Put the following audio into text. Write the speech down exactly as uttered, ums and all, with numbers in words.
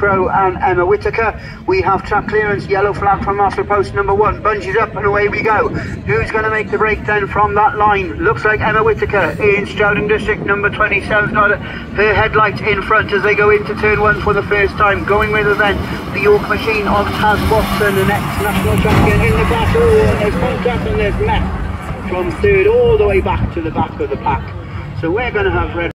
Crow and Emma Whittaker. We have track clearance, yellow flag from master post number one. Bungees up and away we go. Who's going to make the break then from that line? Looks like Emma Whittaker in Stroughton District number twenty-seven. Got her headlight in front as they go into turn one for the first time. Going with her then, the York Machine of Taz Watson, the next national champion in the back. Oh, and there's contact and there's left from third all the way back to the back of the pack. So we're going to have red